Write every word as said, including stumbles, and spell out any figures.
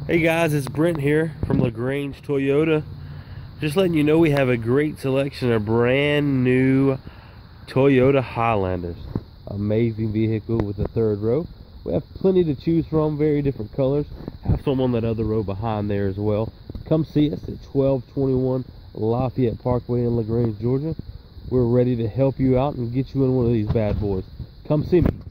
Hey guys, it's Brent here from LaGrange Toyota. Just letting you know we have a great selection of brand new Toyota Highlanders. Amazing vehicle with the third row. We have plenty to choose from, very different colors. Have some on that other row behind there as well. Come see us at twelve twenty-one Lafayette Parkway in LaGrange, Georgia. We're ready to help you out and get you in one of these bad boys. Come see me.